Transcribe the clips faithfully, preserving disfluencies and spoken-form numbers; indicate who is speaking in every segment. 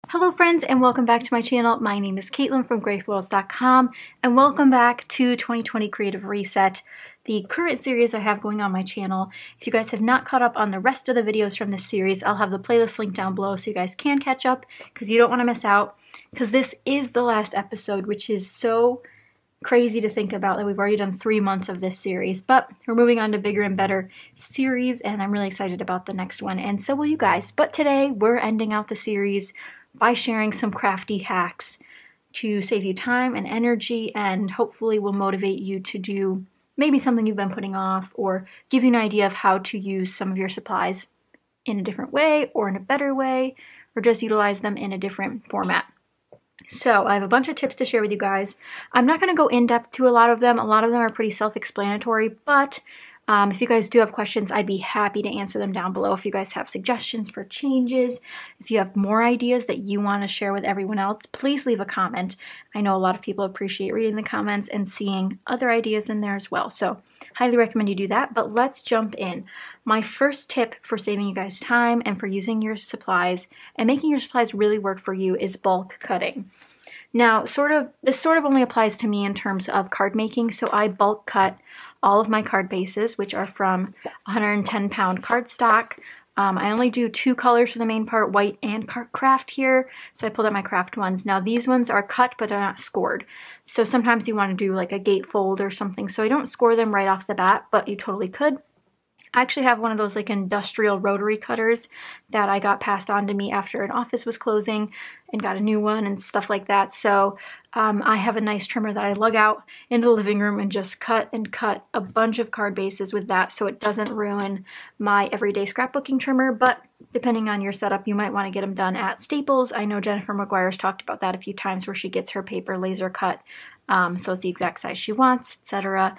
Speaker 1: Hello friends and welcome back to my channel. My name is Caitlin from Grey Florals dot com and welcome back to twenty twenty Creative Reset, the current series I have going on my channel. If you guys have not caught up on the rest of the videos from this series, I'll have the playlist linked down below so you guys can catch up because you don't want to miss out, because this is the last episode, which is so crazy to think about that we've already done three months of this series. But we're moving on to bigger and better series and I'm really excited about the next one, and so will you guys. But today we're ending out the series by sharing some crafty hacks to save you time and energy, and hopefully will motivate you to do maybe something you've been putting off, or give you an idea of how to use some of your supplies in a different way or in a better way, or just utilize them in a different format. So I have a bunch of tips to share with you guys. I'm not going to go in depth to a lot of them. A lot of them are pretty self-explanatory, but Um, if you guys do have questions, I'd be happy to answer them down below. If you guys have suggestions for changes, if you have more ideas that you want to share with everyone else, please leave a comment. I know a lot of people appreciate reading the comments and seeing other ideas in there as well. So highly recommend you do that, but let's jump in. My first tip for saving you guys time and for using your supplies and making your supplies really work for you is bulk cutting. Now, sort of, this sort of only applies to me in terms of card making, so I bulk cut all of my card bases, which are from one hundred ten pound cardstock. Um, I only do two colors for the main part, white and craft here, so I pulled out my craft ones. Now these ones are cut, but they're not scored. So sometimes you want to do like a gatefold or something, so I don't score them right off the bat, but you totally could. I actually have one of those like industrial rotary cutters that I got passed on to me after an office was closing, and got a new one and stuff like that. So um, I have a nice trimmer that I lug out into the living room and just cut and cut a bunch of card bases with that, so it doesn't ruin my everyday scrapbooking trimmer. But depending on your setup, you might want to get them done at Staples. I know Jennifer McGuire's talked about that a few times, where she gets her paper laser cut um, so it's the exact size she wants, et cetera.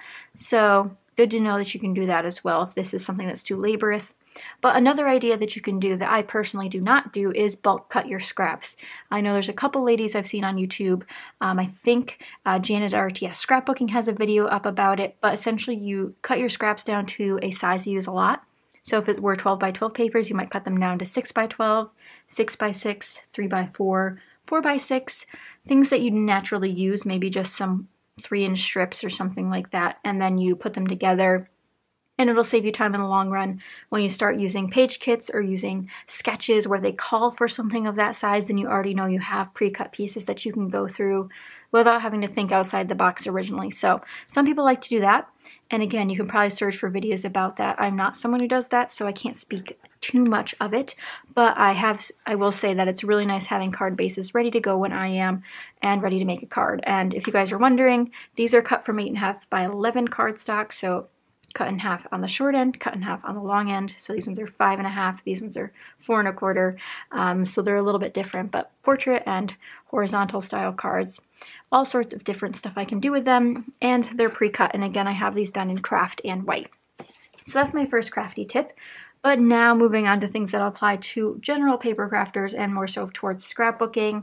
Speaker 1: So good to know that you can do that as well if this is something that's too laborious. But another idea that you can do that I personally do not do is bulk cut your scraps. I know there's a couple ladies I've seen on YouTube. Um, I think uh, Janet R T S Scrapbooking has a video up about it, but essentially you cut your scraps down to a size you use a lot. So if it were twelve by twelve papers, you might cut them down to six by twelve, six by six, three by four, four by six, things that you naturally use, maybe just some three inch strips or something like that, and then you put them together, and it'll save you time in the long run. When you start using page kits or using sketches where they call for something of that size, then you already know you have pre-cut pieces that you can go through without having to think outside the box originally. So some people like to do that, and again, you can probably search for videos about that. I'm not someone who does that, so I can't speak too much of it, but I have, I will say that it's really nice having card bases ready to go when I am and ready to make a card. And if you guys are wondering, these are cut from eight and a half by eleven cardstock, so cut in half on the short end, cut in half on the long end. So these ones are five and a half, these ones are four and a quarter. Um, so they're a little bit different, but portrait and horizontal style cards, all sorts of different stuff I can do with them, and they're pre-cut. And again, I have these done in craft and white. So that's my first crafty tip. But now moving on to things that apply to general paper crafters and more so towards scrapbooking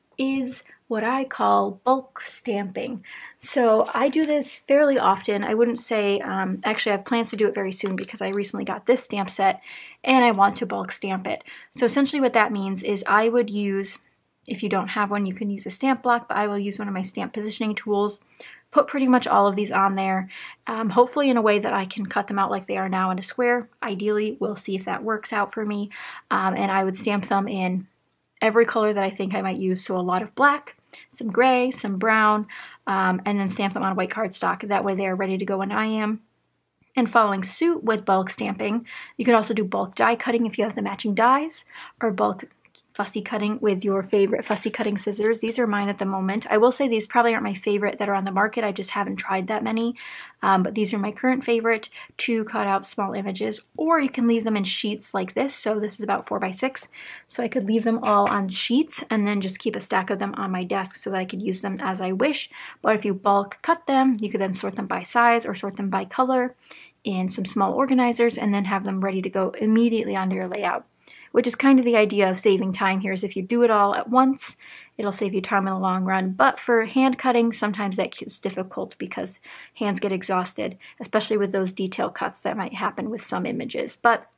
Speaker 1: is what I call bulk stamping. So I do this fairly often. I wouldn't say, um, actually I have plans to do it very soon because I recently got this stamp set and I want to bulk stamp it. So essentially what that means is I would use, if you don't have one, you can use a stamp block, but I will use one of my stamp positioning tools, put pretty much all of these on there, um, hopefully in a way that I can cut them out like they are now in a square. Ideally, we'll see if that works out for me. Um, and I would stamp them in every color that I think I might use, so a lot of black, some gray, some brown, um, and then stamp them on white cardstock. That way they are ready to go when I am. And following suit with bulk stamping, you could also do bulk die cutting if you have the matching dies, or bulk fussy cutting with your favorite fussy cutting scissors. These are mine at the moment. I will say these probably aren't my favorite that are on the market. I just haven't tried that many. Um, but these are my current favorite to cut out small images, or you can leave them in sheets like this. So this is about four by six. So I could leave them all on sheets and then just keep a stack of them on my desk so that I could use them as I wish. But if you bulk cut them, you could then sort them by size or sort them by color in some small organizers and then have them ready to go immediately onto your layout. Which is kind of the idea of saving time here, is if you do it all at once, it'll save you time in the long run. But for hand cutting, sometimes that gets difficult because hands get exhausted, especially with those detail cuts that might happen with some images. But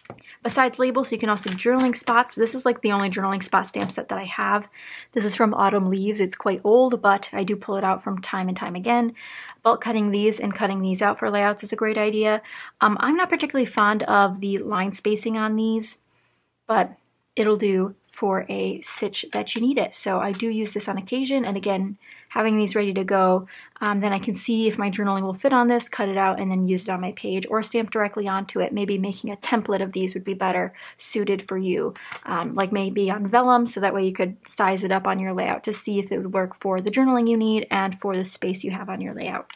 Speaker 1: Besides labels, you can also do journaling spots. This is like the only journaling spot stamp set that I have. This is from Autumn Leaves. It's quite old, but I do pull it out from time and time again. Bulk cutting these and cutting these out for layouts is a great idea. Um, I'm not particularly fond of the line spacing on these, but it'll do for a stitch that you need it. So I do use this on occasion, and again, having these ready to go, um, then I can see if my journaling will fit on this, cut it out, and then use it on my page or stamp directly onto it. Maybe making a template of these would be better suited for you, um, like maybe on vellum, so that way you could size it up on your layout to see if it would work for the journaling you need and for the space you have on your layout.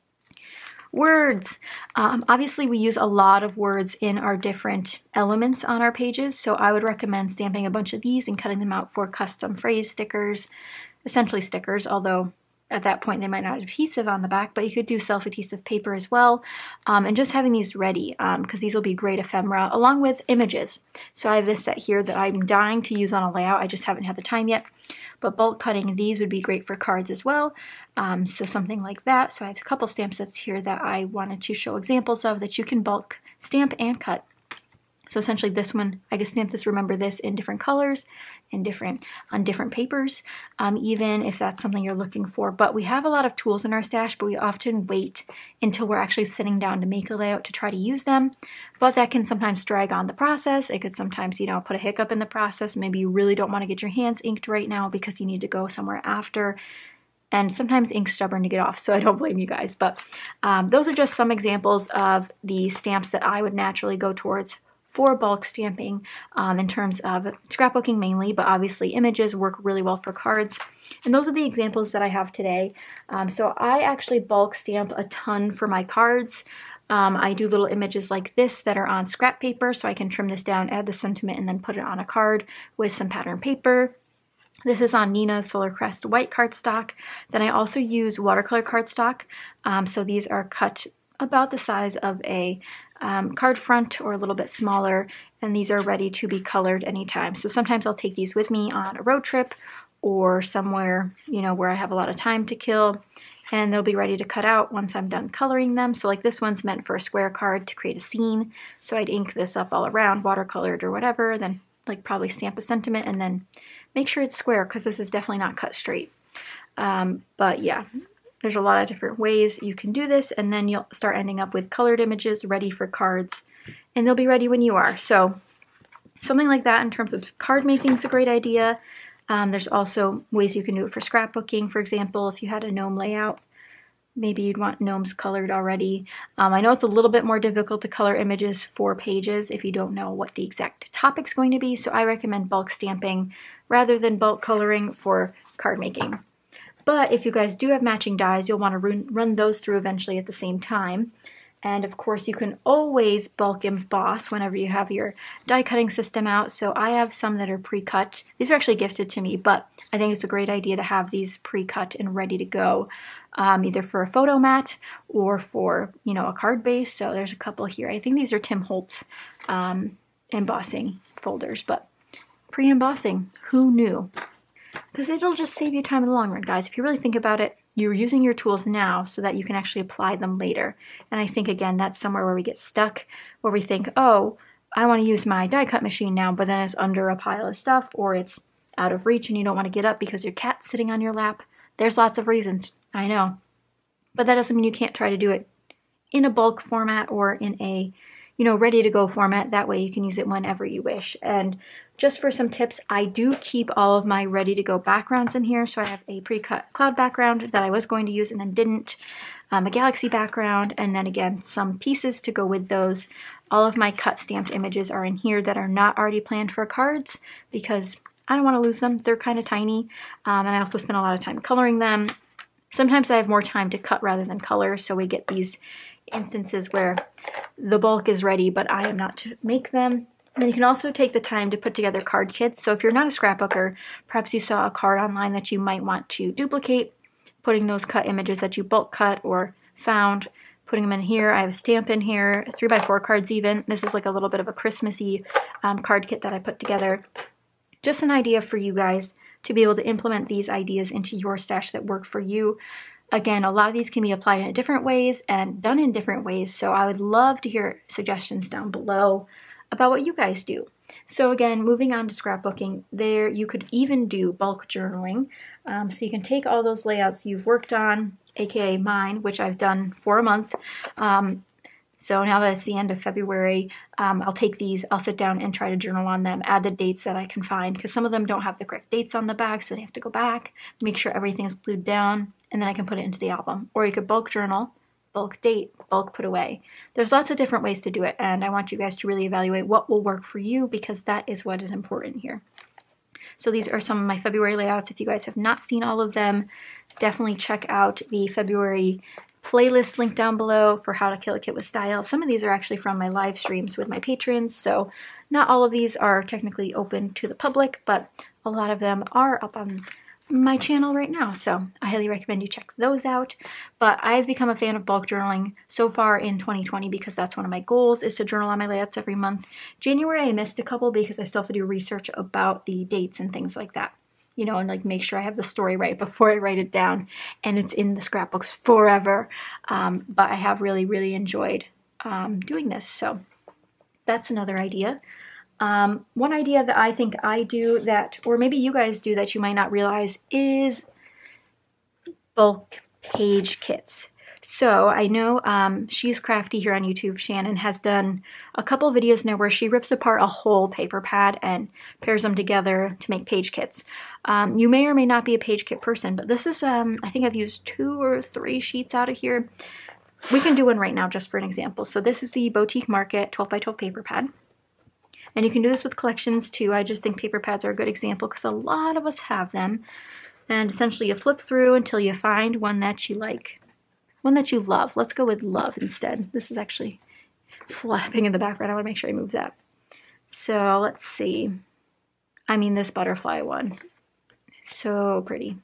Speaker 1: Words. Um, obviously, we use a lot of words in our different elements on our pages, so I would recommend stamping a bunch of these and cutting them out for custom phrase stickers, essentially stickers, although at that point they might not have adhesive on the back, but you could do self-adhesive paper as well, um, and just having these ready, because um, these will be great ephemera, along with images. So I have this set here that I'm dying to use on a layout, I just haven't had the time yet. But bulk cutting these would be great for cards as well, um, so something like that. So I have a couple stamp sets here that I wanted to show examples of that you can bulk stamp and cut. So essentially this one, I can stamp this, remember this, in different colors, in different, on different papers, um, even if that's something you're looking for. But we have a lot of tools in our stash, but we often wait until we're actually sitting down to make a layout to try to use them. But that can sometimes drag on the process. It could sometimes, you know, put a hiccup in the process. Maybe you really don't want to get your hands inked right now because you need to go somewhere after. And sometimes ink's stubborn to get off, so I don't blame you guys. But um, those are just some examples of the stamps that I would naturally go towards for bulk stamping um, in terms of scrapbooking mainly, but obviously images work really well for cards. And those are the examples that I have today. Um, so I actually bulk stamp a ton for my cards. Um, I do little images like this that are on scrap paper, so I can trim this down, add the sentiment, and then put it on a card with some pattern paper. This is on Neenah Solar Crest white cardstock. Then I also use watercolor cardstock. Um, so these are cut about the size of a um, card front or a little bit smaller, and these are ready to be colored anytime. So sometimes I'll take these with me on a road trip or somewhere, you know, where I have a lot of time to kill, and they'll be ready to cut out once I'm done coloring them. So like this one's meant for a square card to create a scene. So I'd ink this up all around, watercolored or whatever, then like probably stamp a sentiment and then make sure it's square because this is definitely not cut straight. Um, but yeah. There's a lot of different ways you can do this, and then you'll start ending up with colored images ready for cards, and they'll be ready when you are. So something like that in terms of card making is a great idea. Um, there's also ways you can do it for scrapbooking. For example, if you had a gnome layout, maybe you'd want gnomes colored already. Um, I know it's a little bit more difficult to color images for pages if you don't know what the exact topic's going to be, so I recommend bulk stamping rather than bulk coloring for card making. But if you guys do have matching dies, you'll want to run, run those through eventually at the same time. And of course, you can always bulk emboss whenever you have your die cutting system out. So I have some that are pre-cut. These are actually gifted to me, but I think it's a great idea to have these pre-cut and ready to go, um, either for a photo mat or for, you know, a card base. So there's a couple here. I think these are Tim Holtz um, embossing folders, but pre-embossing, who knew? Because it'll just save you time in the long run, guys. If you really think about it, you're using your tools now so that you can actually apply them later. And I think, again, that's somewhere where we get stuck, where we think, oh, I want to use my die cut machine now, but then it's under a pile of stuff, or it's out of reach and you don't want to get up because your cat's sitting on your lap. There's lots of reasons, I know. But that doesn't mean you can't try to do it in a bulk format or in a, you know, ready to go format. That way you can use it whenever you wish. And just for some tips, I do keep all of my ready to go backgrounds in here. So I have a pre-cut cloud background that I was going to use and then didn't, um, a galaxy background, and then again, some pieces to go with those. All of my cut stamped images are in here that are not already planned for cards because I don't want to lose them. They're kind of tiny. Um, and I also spend a lot of time coloring them. Sometimes I have more time to cut rather than color. So we get these instances where the bulk is ready, but I am not to make them. And then you can also take the time to put together card kits. So if you're not a scrapbooker, perhaps you saw a card online that you might want to duplicate, putting those cut images that you bulk cut or found, putting them in here. I have a stamp in here, three by four cards even. This is like a little bit of a Christmassy um, card kit that I put together. Just an idea for you guys to be able to implement these ideas into your stash that work for you. Again, a lot of these can be applied in different ways and done in different ways, so I would love to hear suggestions down below. about what you guys do. So again, moving on to scrapbooking, there you could even do bulk journaling. Um, so you can take all those layouts you've worked on, aka mine, which I've done for a month. Um, so now that it's the end of February, um, I'll take these, I'll sit down and try to journal on them, add the dates that I can find, because some of them don't have the correct dates on the back, so you have to go back, make sure everything is glued down, and then I can put it into the album. Or you could bulk journal, bulk date, bulk put away. There's lots of different ways to do it, and I want you guys to really evaluate what will work for you, because that is what is important here. So these are some of my February layouts. If you guys have not seen all of them, definitely check out the February playlist link down below for how to kill a kit with style. Some of these are actually from my live streams with my patrons, so not all of these are technically open to the public, but a lot of them are up on my channel right now, so I highly recommend you check those out. But I've become a fan of bulk journaling so far in twenty twenty because that's one of my goals, is to journal on my layouts every month. January I missed a couple because I still have to do research about the dates and things like that, you know, and like make sure I have the story right before I write it down and it's in the scrapbooks forever. Um, but I have really, really enjoyed um, doing this, so that's another idea. Um, one idea that I think I do that, or maybe you guys do that you might not realize, is bulk page kits. So I know um, She's Crafty here on YouTube, Shannon, has done a couple videos now where she rips apart a whole paper pad and pairs them together to make page kits. Um, you may or may not be a page kit person, but this is, um, I think I've used two or three sheets out of here. We can do one right now just for an example. So this is the Boutique Market twelve by twelve paper pad. And you can do this with collections too. I just think paper pads are a good example because a lot of us have them. And essentially you flip through until you find one that you like. One that you love. Let's go with love instead. This is actually flapping in the background. I want to make sure I move that. So let's see. I mean, this butterfly one. So pretty.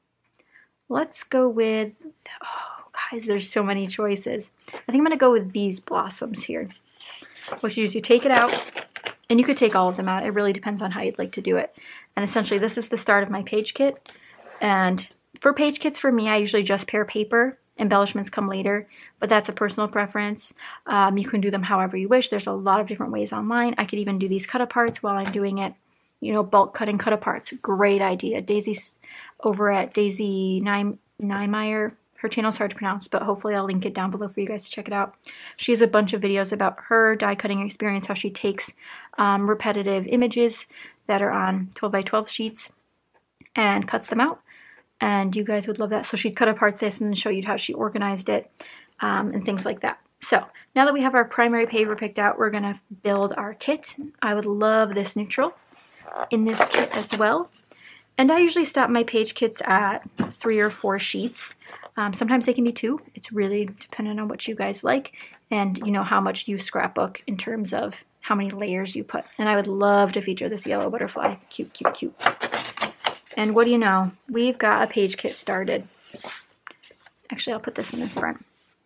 Speaker 1: Let's go with, oh guys, there's so many choices. I think I'm going to go with these blossoms here. What you do is you take it out, and you could take all of them out. It really depends on how you'd like to do it. And essentially this is the start of my page kit. And for page kits for me, I usually just pair paper. Embellishments come later, but that's a personal preference. Um, you can do them however you wish. There's a lot of different ways online. I could even do these cut aparts while I'm doing it. You know, bulk cutting cut aparts. Great idea. Daisy's over at Daisy Niemeyer. Her channel's hard to pronounce, but hopefully I'll link it down below for you guys to check it out. She has a bunch of videos about her die cutting experience, how she takes um, repetitive images that are on twelve by twelve sheets and cuts them out. And you guys would love that. So she'd cut apart this and then show you how she organized it um, and things like that. So now that we have our primary paper picked out, we're going to build our kit. I would love this neutral in this kit as well. And I usually stop my page kits at three or four sheets. Um, sometimes they can be two. It's really dependent on what you guys like and, you know, how much you scrapbook in terms of how many layers you put. And I would love to feature this yellow butterfly. Cute, cute, cute. And what do you know? We've got a page kit started. Actually, I'll put this one in front.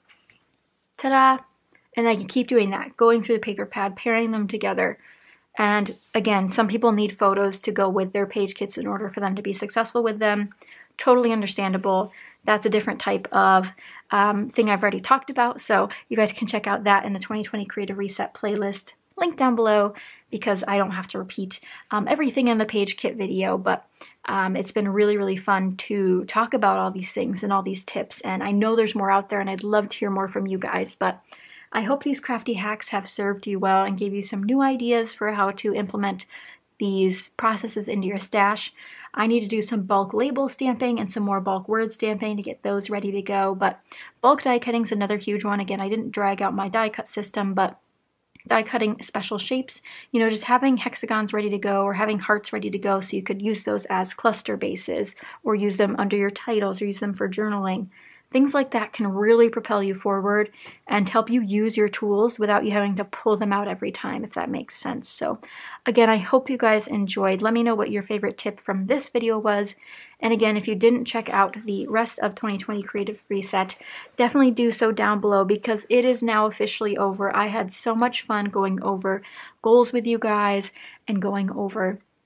Speaker 1: Ta-da! And I can keep doing that, going through the paper pad, pairing them together. And again, some people need photos to go with their page kits in order for them to be successful with them. Totally understandable. That's a different type of um, thing I've already talked about. So you guys can check out that in the twenty twenty Creative Reset playlist. Link down below, because I don't have to repeat um, everything in the page kit video, but um, it's been really, really fun to talk about all these things and all these tips, and I know there's more out there, and I'd love to hear more from you guys, but I hope these crafty hacks have served you well and gave you some new ideas for how to implement these processes into your stash. I need to do some bulk label stamping and some more bulk word stamping to get those ready to go, but bulk die cutting is another huge one. Again, I didn't drag out my die cut system, but die cutting special shapes, you know, just having hexagons ready to go or having hearts ready to go so you could use those as cluster bases or use them under your titles or use them for journaling. Things like that can really propel you forward and help you use your tools without you having to pull them out every time, if that makes sense. So again, I hope you guys enjoyed. Let me know what your favorite tip from this video was. And again, if you didn't check out the rest of twenty twenty Creative Reset, definitely do so down below because it is now officially over. I had so much fun going over goals with you guys and going over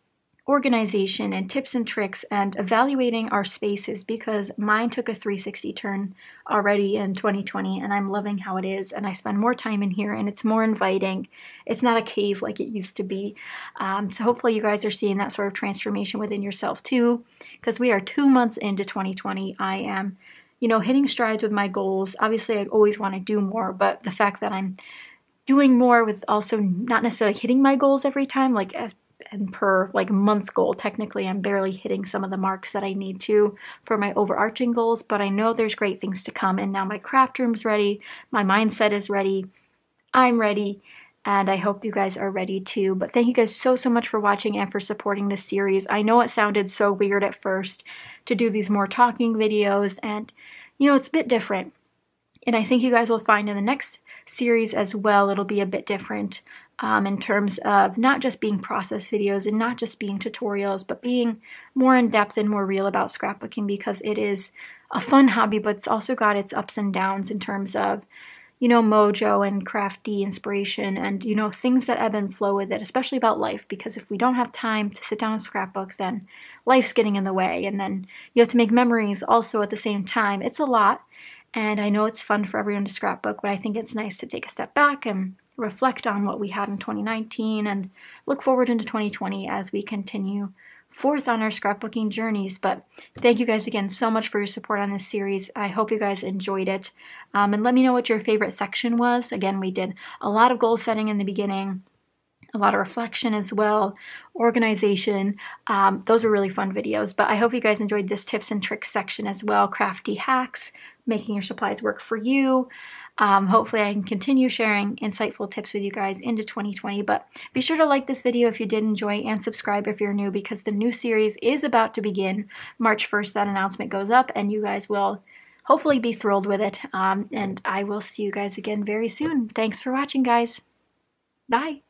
Speaker 1: organization and tips and tricks and evaluating our spaces, because mine took a three sixty turn already in twenty twenty and I'm loving how it is, and I spend more time in here and it's more inviting. It's not a cave like it used to be. Um, so hopefully you guys are seeing that sort of transformation within yourself too, because we are two months into twenty twenty. I am, you know, hitting strides with my goals. Obviously I'd always want to do more, but the fact that I'm doing more with also not necessarily hitting my goals every time, like and per like month goal, technically I'm barely hitting some of the marks that I need to for my overarching goals, but I know there's great things to come. And now my craft room's ready, my mindset is ready, I'm ready, and I hope you guys are ready too. But thank you guys so so much for watching and for supporting this series. I know it sounded so weird at first to do these more talking videos, and you know, it's a bit different, and I think you guys will find in the next series as well it'll be a bit different. Um, in terms of not just being process videos and not just being tutorials, but being more in depth and more real about scrapbooking, because it is a fun hobby, but it's also got its ups and downs in terms of, you know, mojo and crafty inspiration and, you know, things that ebb and flow with it, especially about life, because if we don't have time to sit down and scrapbook, then life's getting in the way, and then you have to make memories also at the same time. It's a lot, and I know it's fun for everyone to scrapbook, but I think it's nice to take a step back and reflect on what we had in twenty nineteen and look forward into twenty twenty as we continue forth on our scrapbooking journeys. But thank you guys again so much for your support on this series. I hope you guys enjoyed it. Um, and let me know what your favorite section was. Again, we did a lot of goal setting in the beginning, a lot of reflection as well, organization. Um, those were really fun videos, but I hope you guys enjoyed this tips and tricks section as well. Crafty hacks, making your supplies work for you. Um, hopefully I can continue sharing insightful tips with you guys into twenty twenty, but be sure to like this video if you did enjoy and subscribe if you're new, because the new series is about to begin. March first, that announcement goes up and you guys will hopefully be thrilled with it. Um, and I will see you guys again very soon. Thanks for watching, guys. Bye.